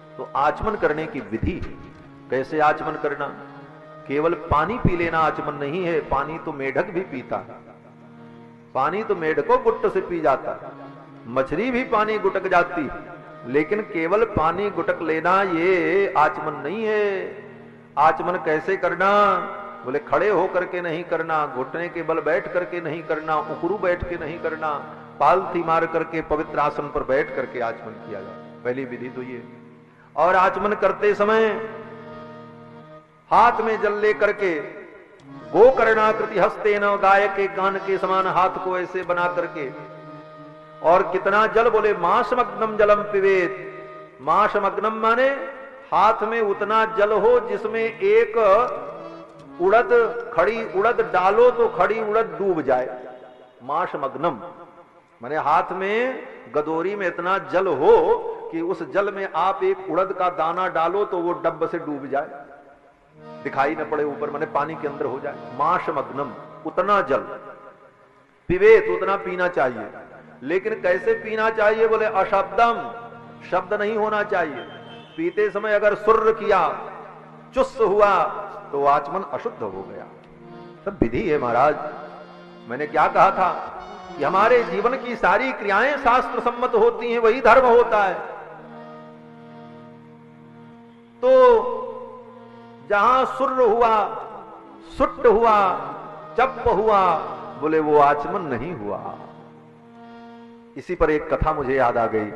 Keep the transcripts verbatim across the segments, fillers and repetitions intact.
तो आचमन करने की विधि, कैसे आचमन करना? केवल पानी पी लेना आचमन नहीं है। पानी तो मेढक भी पीता, पानी तो मेढको गुट्ट से पी जाता, मछली भी पानी गुटक जाती, लेकिन केवल पानी गुटक लेना ये आचमन नहीं है। आचमन कैसे करना? बोले खड़े होकर के नहीं करना, घुटने के बल बैठ करके नहीं करना, उकड़ू बैठ के नहीं करना, पालथी मार करके पवित्र आसन पर बैठ करके आचमन किया जाए। पहली विधि तो ये। और आचमन करते समय हाथ में जल ले करके गोकर्णाकृति हस्ते न, गाय के कान के समान हाथ को ऐसे बना करके, और कितना जल? बोले माशमग्नम जलम पिबेत। माशमग्नम माने हाथ में उतना जल हो जिसमें एक उड़द, खड़ी उड़द डालो तो खड़ी उड़द डूब जाए। माशमग्नम माने हाथ में गदोरी में इतना जल हो कि उस जल में आप एक उड़द का दाना डालो तो वो डब्ब से डूब जाए, दिखाई न पड़े ऊपर, माने पानी के अंदर हो जाए। माशमग्नम, उतना जल पिबेत, उतना पीना चाहिए। लेकिन कैसे पीना चाहिए? बोले अशब्दम, शब्द नहीं होना चाहिए। पीते समय अगर सुर्र किया, चुस्स हुआ, तो आचमन अशुद्ध हो गया। सब विधि है महाराज। मैंने क्या कहा था कि हमारे जीवन की सारी क्रियाएं शास्त्र सम्मत होती हैं, वही धर्म होता है। तो जहां सुर्र हुआ, सुट्ट हुआ, चप्प हुआ, बोले वो आचमन नहीं हुआ। इसी पर एक कथा मुझे याद आ गई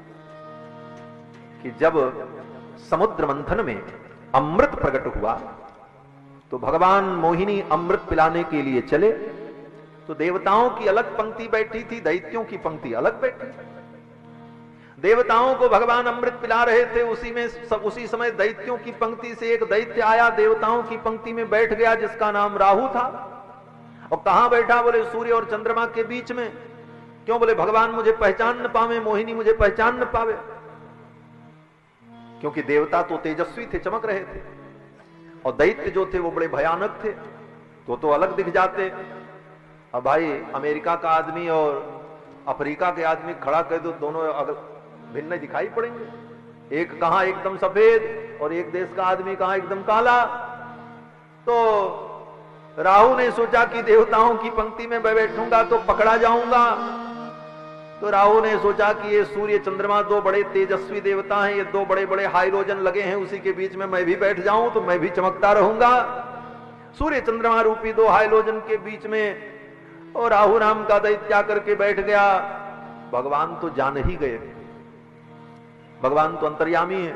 कि जब समुद्र मंथन में अमृत प्रकट हुआ तो भगवान मोहिनी अमृत पिलाने के लिए चले, तो देवताओं की अलग पंक्ति बैठी थी, दैत्यों की पंक्ति अलग बैठी। देवताओं को भगवान अमृत पिला रहे थे, उसी में सब, उसी समय दैत्यों की पंक्ति से एक दैत्य आया, देवताओं की पंक्ति में बैठ गया, जिसका नाम राहु था। और कहां बैठा? बोले सूर्य और चंद्रमा के बीच में। क्यों? बोले भगवान मुझे पहचान न पावे, मोहिनी मुझे पहचान न पावे। क्योंकि देवता तो तेजस्वी थे, चमक रहे थे, और दैत्य जो थे वो बड़े भयानक थे, तो तो अलग दिख जाते। अब भाई अमेरिका का आदमी और अफ्रीका के आदमी खड़ा कर दो, दोनों भिन्न दिखाई पड़ेंगे। एक कहां एकदम सफेद और एक देश का आदमी कहां एकदम काला। तो राहु ने सोचा कि देवताओं की पंक्ति में बैठूंगा तो पकड़ा जाऊंगा। तो राहु ने सोचा कि ये सूर्य चंद्रमा दो बड़े तेजस्वी देवता हैं, ये दो बड़े बड़े हाइड्रोजन लगे हैं, उसी के बीच में मैं भी बैठ जाऊं तो मैं भी चमकता रहूंगा। सूर्य चंद्रमा रूपी दो हाइड्रोजन के बीच में और राहु नाम का दैत्य करके बैठ गया। भगवान तो जान ही गए, भगवान तो अंतर्यामी है,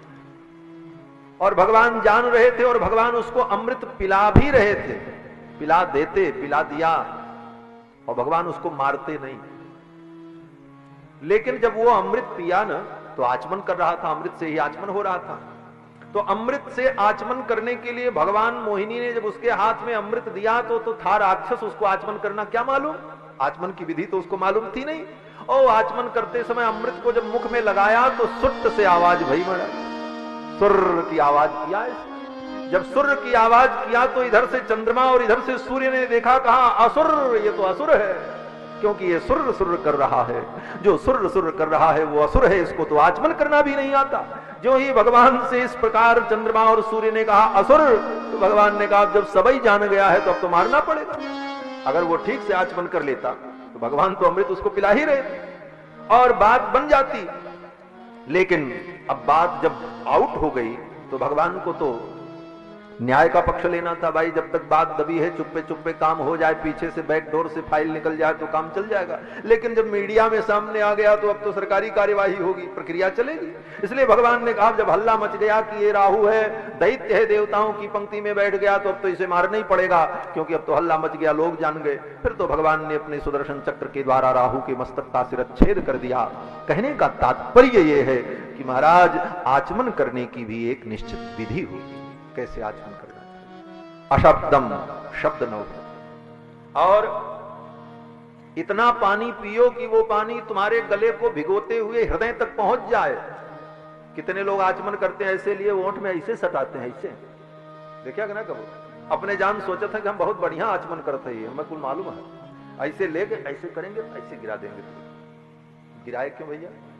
और भगवान जान रहे थे, और भगवान उसको अमृत पिला भी रहे थे। पिला देते, पिला दिया, और भगवान उसको मारते नहीं। लेकिन जब वो अमृत पिया ना, तो आचमन कर रहा था, अमृत से ही आचमन हो रहा था। तो अमृत से आचमन करने के लिए भगवान मोहिनी ने जब उसके हाथ में अमृत दिया तो तो था राक्षस, उसको आचमन करना क्या मालूम, आचमन की विधि तो उसको मालूम थी नहीं। और आचमन करते समय अमृत को जब मुख में लगाया तो सुट्ट से आवाज भई मरा, सुर्र की आवाज किया। जब सुर्र की आवाज किया तो इधर से चंद्रमा और इधर से सूर्य ने देखा, कहा असुर, ये तो असुर है, क्योंकि ये सुर्र सुर्र कर रहा है। जो सुर्र सुर्र कर रहा है वो असुर है, इसको तो आचमन करना भी नहीं आता। जो ही भगवान से इस प्रकार चंद्रमा और सूर्य ने कहा असुर, तो भगवान ने कहा जब सबई जान गया है तो अब तो मारना पड़ेगा। अगर वो ठीक से आचमन कर लेता तो भगवान तो अमृत उसको पिला ही रहे थे और बात बन जाती। लेकिन अब बात जब आउट हो गई तो भगवान को तो न्याय का पक्ष लेना था। भाई जब तक बात दबी है, चुप्पे चुप्पे काम हो जाए, पीछे से बैकडोर से फाइल निकल जाए तो काम चल जाएगा। लेकिन जब मीडिया में सामने आ गया तो अब तो सरकारी कार्यवाही होगी, प्रक्रिया चलेगी। इसलिए भगवान ने कहा जब हल्ला मच गया कि ये राहु है, दैत्य है, देवताओं की पंक्ति में बैठ गया, तो अब तो इसे मारना ही पड़ेगा, क्योंकि अब तो हल्ला मच गया, लोग जान गए। फिर तो भगवान ने अपने सुदर्शन चक्र के द्वारा राहु के मस्तक का शिरच्छेद कर दिया। कहने का तात्पर्य यह है कि महाराज आचमन करने की भी एक निश्चित विधि होगी। कैसे आचमन करना चाहिए? अशब्दम, शब्द न हो, और इतना पानी पियो कि वो पानी तुम्हारे गले को भिगोते हुए हृदय तक पहुंच जाए। कितने लोग आचमन करते हैं ऐसे लिए ओंठ में ऐसे सटाते हैं, ऐसे देखा कि ना कबो, अपने जान सोचा था कि हम बहुत बढ़िया आचमन करते हैं, हमें कुल मालूम है, ऐसे लेके ऐसे करेंगे, ऐसे गिरा देंगे। गिराए क्यों भैया?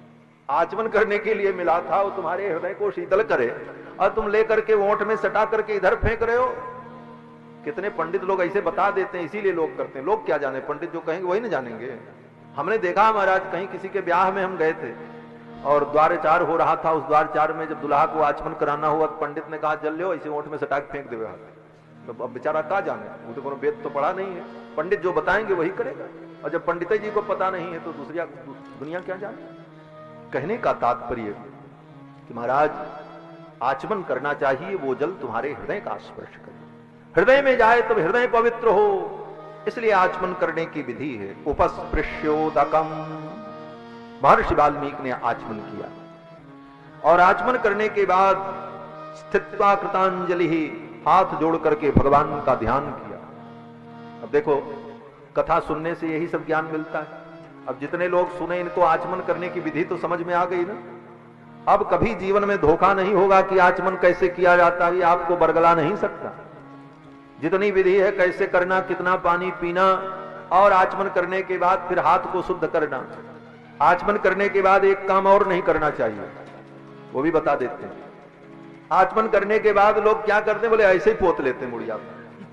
आचमन करने के लिए मिला था वो तुम्हारे हृदय को शीतल करे, और तुम लेकर के ओंठ में सटा करके इधर फेंक रहे हो। कितने पंडित लोग ऐसे बता देते हैं, इसीलिए लोग करते हैं। लोग क्या जाने, पंडित जो कहेंगे वही ना जानेंगे। हमने देखा महाराज, कहीं किसी के ब्याह में हम गए थे और द्वारचार हो रहा था। उस द्वारचार में जब दुल्हा को आचमन कराना हुआ, पंडित ने कहा जल लो, ऐसे ओंठ में सटा के फेंक देवे हाथ। तो अब बेचारा कहा जाने, वो तो कोनो वेद तो पढ़ा नहीं है। पंडित जो बताएंगे वही करेगा, और जब पंडित जी को पता नहीं है तो दूसरी दुनिया क्या जाने। कहने का तात्पर्य कि महाराज आचमन करना चाहिए, वो जल तुम्हारे हृदय का स्पर्श करे, हृदय में जाए तब हृदय पवित्र हो, इसलिए आचमन करने की विधि है। उपस्पृश्योदकम, महर्षि वाल्मीकि ने आचमन किया, और आचमन करने के बाद स्थित्वा कृतांजलि, हाथ जोड़ करके भगवान का ध्यान किया। अब देखो, कथा सुनने से यही सब ज्ञान मिलता है। अब जितने लोग सुने, इनको आचमन करने की विधि तो समझ में आ गई ना। अब कभी जीवन में धोखा नहीं होगा कि आचमन कैसे किया जाता है, आपको बरगला नहीं सकता। जितनी विधि है, कैसे करना, कितना पानी पीना, और आचमन करने के बाद फिर हाथ को शुद्ध करना। आचमन करने के बाद एक काम और नहीं करना चाहिए, वो भी बता देते हैं। आचमन करने के बाद लोग क्या करते हैं, बोले ऐसे ही पोत लेते हैं मुड़िया।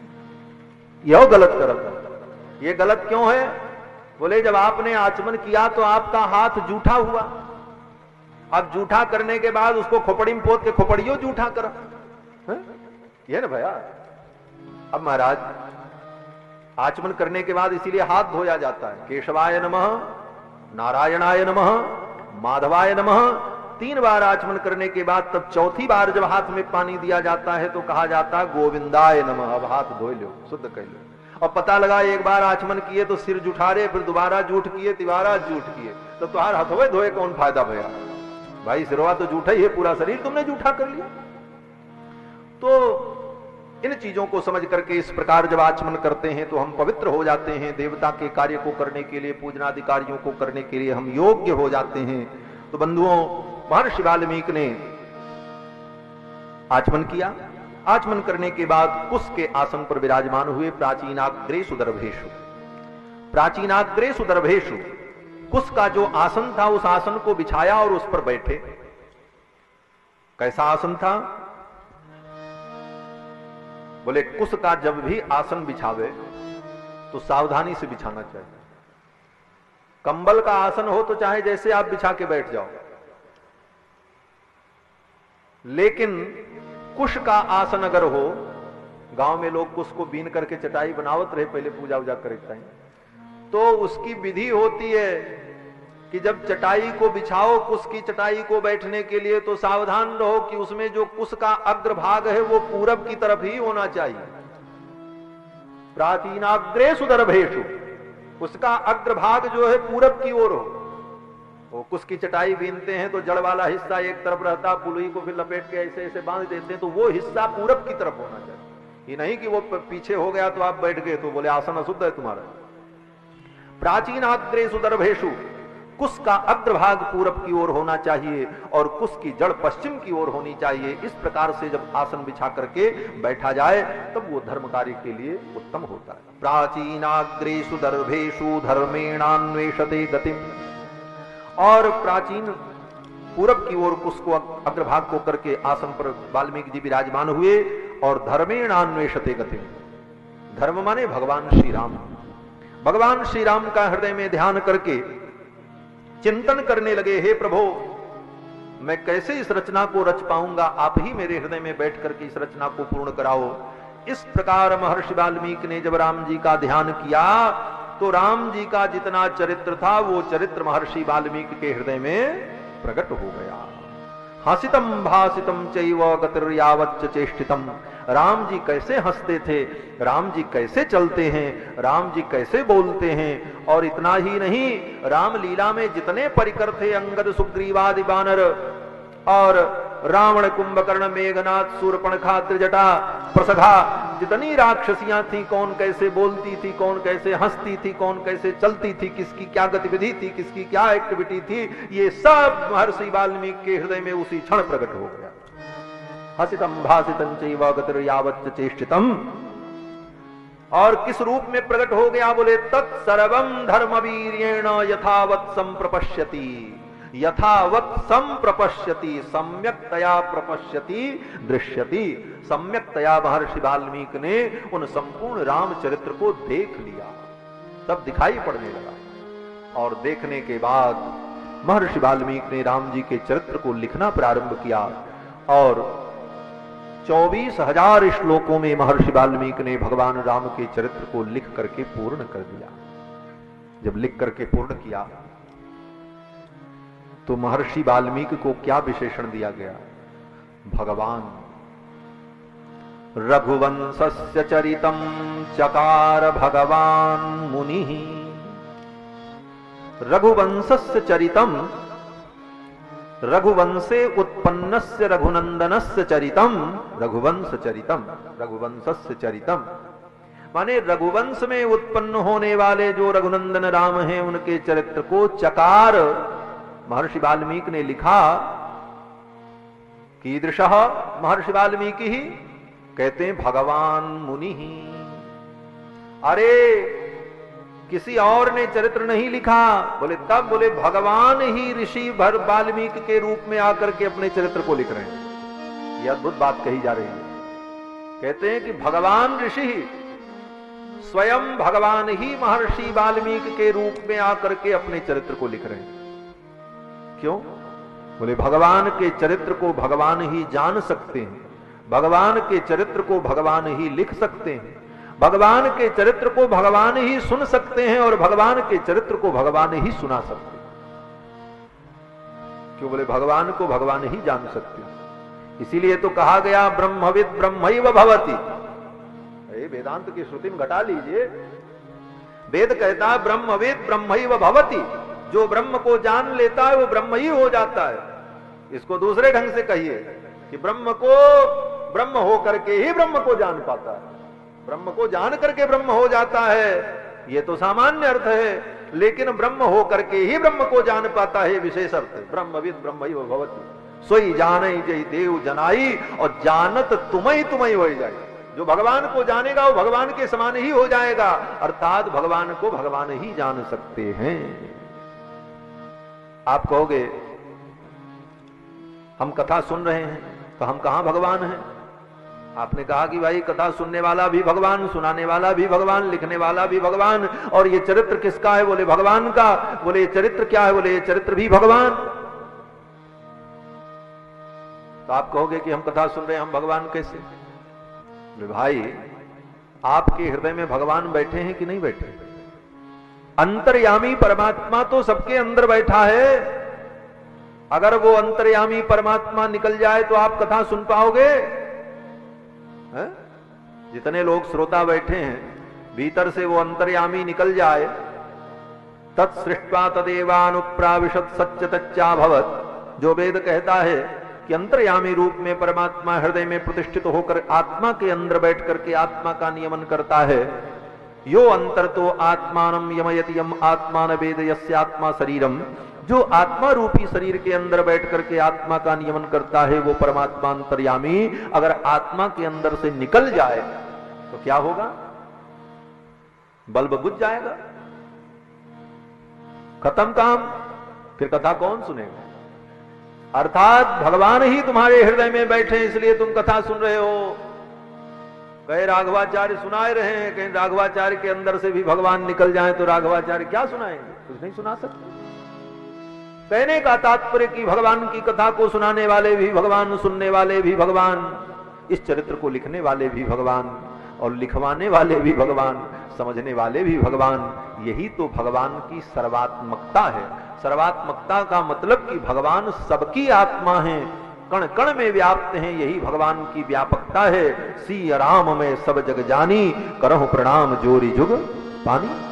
यह गलत करते। ये गलत क्यों है? बोले जब आपने आचमन किया तो आपका हाथ जूठा हुआ, अब जूठा करने के बाद उसको खोपड़ी में पोत के खोपड़ियों जूठा करा, ये ना भैया। अब महाराज आचमन करने के बाद इसीलिए हाथ धोया जाता है। केशवाय नमः, नारायणाय नमः, माधवाय नमः। तीन बार आचमन करने के बाद तब चौथी बार जब हाथ में पानी दिया जाता है तो कहा जाता है गोविंदाय नमः, अब हाथ धो लो, शुद्ध कर लो। और पता लगा एक बार आचमन किए तो सिर जुठारे, फिर दोबारा जूठ किए, तिबारा जूठ किए, तो तुम्हारे हथवे धोए कौन फायदा भैया? भाई सिरवा तो जूठा ही है, पूरा शरीर तुमने जूठा कर लिया। तो इन चीजों को समझ करके इस प्रकार जब आचमन करते हैं तो हम पवित्र हो जाते हैं। देवता के कार्य को करने के लिए, पूजनाधिकारियों को करने के लिए हम योग्य हो जाते हैं। तो बंधुओं, महर्षि वाल्मीकि ने आचमन किया। आचमन करने के बाद कुश के आसन पर विराजमान हुए। प्राचीनाग्रेषु दर्भेषु, प्राचीनाग्रेषु दर्भेषु, कुश का जो आसन था उस आसन को बिछाया और उस पर बैठे। कैसा आसन था? बोले कुश का जब भी आसन बिछावे तो सावधानी से बिछाना चाहिए। कंबल का आसन हो तो चाहे जैसे आप बिछा के बैठ जाओ, लेकिन कुश का आसन अगर हो, गांव में लोग कुश को बीन करके चटाई बनावत रहे पहले पूजा वूजा करे टाइम, तो उसकी विधि होती है कि जब चटाई को बिछाओ, कुश की चटाई को बैठने के लिए, तो सावधान रहो कि उसमें जो कुश का अग्रभाग है वो पूरब की तरफ ही होना चाहिए। प्राचीनाग्रेषु दर्भेषु, उसका अग्रभाग जो है पूरब की ओर हो। वो कुश की चटाई बीनते हैं तो जड़ वाला हिस्सा एक तरफ रहता, पुलुई को फिर लपेट के ऐसे ऐसे बांध देते हैं, तो वो हिस्सा पूरब की तरफ होना चाहिए। ये नहीं कि वो पीछे हो गया तो आप बैठ गए तो बोले आसन अशुद्ध है तुम्हारा। प्राचीनाग्रेषु दर्भेषु, कुश का अग्रभाग पूरब की ओर होना चाहिए और कुश की जड़ पश्चिम की ओर होनी चाहिए। इस प्रकार से जब आसन बिछा करके बैठा जाए तब वो धर्म कार्य के लिए उत्तम होता है। प्राचीनाग्रेषु दर्भेषु धर्मेणान्वेषते गतिम, और प्राचीन पूरब की ओर कुश को अग्रभाग को करके आसन पर वाल्मीकि जी विराजमान हुए और धर्मेणान्वेषते गतिम, धर्म माने भगवान श्री राम। भगवान श्री राम का हृदय में ध्यान करके चिंतन करने लगे, हे प्रभु मैं कैसे इस रचना को रच पाऊंगा, आप ही मेरे हृदय में बैठ करके इस रचना को पूर्ण कराओ। इस प्रकार महर्षि वाल्मीकि ने जब राम जी का ध्यान किया तो राम जी का जितना चरित्र था वो चरित्र महर्षि वाल्मीकि के हृदय में प्रकट हो गया। हसितम भासितम चैव गतिर्यावच्च चेष्टितम, राम जी कैसे हंसते थे, राम जी कैसे चलते हैं, राम जी कैसे बोलते हैं। और इतना ही नहीं, राम लीला में जितने परिकर थे, अंगद सुग्रीवादि वानर और रावण कुंभकर्ण मेघनाथ शूर्पणखा त्रिजटा प्रसघा, जितनी राक्षसियां थी, कौन कैसे बोलती थी, कौन कैसे हंसती थी, कौन कैसे चलती थी, किसकी क्या गतिविधि थी, किसकी क्या एक्टिविटी थी, ये सब महर्षि वाल्मीकि के हृदय में उसी क्षण प्रकट हो गया। हसितम भासितम चैव गतिर्यावच्च चेष्टितम, और किस रूप में प्रकट हो गया? बोले तत्सर्वं धर्मवीर्येण यथावत् संप्रपश्यति, यथावत संप्रपश्यति, सम्यक्तया प्रपश्यति दृश्यति। सम्यक्तया महर्षि वाल्मीकि ने उन संपूर्ण रामचरित्र को देख लिया, तब दिखाई पड़ने लगा। और देखने के बाद महर्षि वाल्मीकि ने राम जी के चरित्र को लिखना प्रारंभ किया और चौबीस हजार श्लोकों में महर्षि वाल्मीकि ने भगवान राम के चरित्र को लिख करके पूर्ण कर दिया। जब लिख करके पूर्ण किया तो महर्षि वाल्मीकि को क्या विशेषण दिया गया? भगवान। रघुवंशस्य चरितम चकार भगवान मुनि। रघुवंशस्य चरितम, रघुवंशे उत्पन्नस्य रघुनंदनस्य चरितम, रघुवंश चरितम, रघुवंशस्य चरितम माने रघुवंश में उत्पन्न होने वाले जो रघुनंदन राम हैं उनके चरित्र को चकार महर्षि वाल्मीकि ने लिखा। कीदृशः महर्षि वाल्मीकि ही कहते हैं भगवान मुनि ही। अरे किसी और ने चरित्र नहीं लिखा, बोले तब बोले भगवान ही ऋषि भर वाल्मीकि के रूप में आकर के अपने चरित्र को लिख रहे हैं। यह अद्भुत बात कही जा रही है। कहते हैं कि भगवान ऋषि ही, स्वयं भगवान ही महर्षि वाल्मीकि के रूप में आकर के अपने चरित्र को लिख रहे हैं। क्यों? बोले भगवान के चरित्र को भगवान ही जान सकते हैं, भगवान के चरित्र को भगवान ही लिख सकते हैं, भगवान के चरित्र को भगवान ही सुन सकते हैं और भगवान के चरित्र को भगवान ही सुना सकते हैं। क्यों? बोले भगवान को भगवान ही जान सकते हैं। इसीलिए तो कहा गया ब्रह्मविद ब्रह्मैव भवति। वेदांत की श्रुति में घटा लीजिए, वेद कहता है ब्रह्मविद ब्रह्मैव भवति। जो ब्रह्म को जान लेता है वो ब्रह्म ही हो जाता है। इसको दूसरे ढंग से कहिए कि ब्रह्म को ब्रह्म हो करके ही ब्रह्म को जान पाता है, ब्रह्म को जान करके ब्रह्म हो जाता है। ये तो सामान्य अर्थ है, लेकिन ब्रह्म हो करके ही ब्रह्म को जान पाता है विशेष अर्थ। ब्रह्मविद ब्रह्मैव भवति, सोई जाने जय देव जनाई, और जानत तुम्हें तुम्हें हो जाए। जो भगवान को जानेगा वो भगवान के समान ही हो जाएगा, अर्थात भगवान को भगवान ही जान सकते हैं। आप कहोगे हम कथा सुन रहे हैं तो हम कहां भगवान हैं? आपने कहा कि भाई कथा सुनने वाला भी भगवान, सुनाने वाला भी भगवान, लिखने वाला भी भगवान, और ये चरित्र किसका है? बोले भगवान का। बोले ये चरित्र क्या है? बोले ये चरित्र भी भगवान। तो आप कहोगे कि हम कथा सुन रहे हैं, हम भगवान कैसे? बोले भाई आपके हृदय में भगवान बैठे हैं कि नहीं बैठे? अंतर्यामी परमात्मा तो सबके अंदर बैठा है। अगर वो अंतर्यामी परमात्मा निकल जाए तो आप कथा सुन पाओगे? है? जितने लोग श्रोता बैठे हैं, भीतर से वो अंतर्यामी निकल जाए, तत्सृष्ट्वा तदेवानुप्राविशत सच्च तच्चाभवत्, जो वेद कहता है कि अंतर्यामी रूप में परमात्मा हृदय में प्रतिष्ठित होकर आत्मा के अंदर बैठ करके आत्मा का नियमन करता है। यो अंतर तो आत्मानम यमयति यम आत्मान वेद यस्यात्मा शरीरम, जो आत्मा रूपी शरीर के अंदर बैठ करके आत्मा का नियमन करता है वो परमात्मा अंतर्यामी अगर आत्मा के अंदर से निकल जाए तो क्या होगा? बल्ब बुझ जाएगा, खत्म काम, फिर कथा कौन सुनेगा? अर्थात भगवान ही तुम्हारे हृदय में बैठे इसलिए तुम कथा सुन रहे हो। कहे राघवाचार्य सुनाए रहे हैं, कहीं राघवाचार्य के अंदर से भी भगवान निकल जाए तो राघवाचार्य क्या सुनाएंगे? कुछ नहीं सुना सकते। कहने का तात्पर्य कि भगवान की कथा को सुनाने वाले भी भगवान, सुनने वाले भी भगवान, इस चरित्र को लिखने वाले भी भगवान, और लिखवाने वाले भी भगवान, समझने वाले भी भगवान। यही तो भगवान की सर्वात्मकता है। सर्वात्मकता का मतलब कि भगवान सबकी आत्मा है, कण कण में व्याप्त हैं, यही भगवान की व्यापकता है। सी राम में सब जग जानी, करहु प्रणाम जोरी जुग पानी।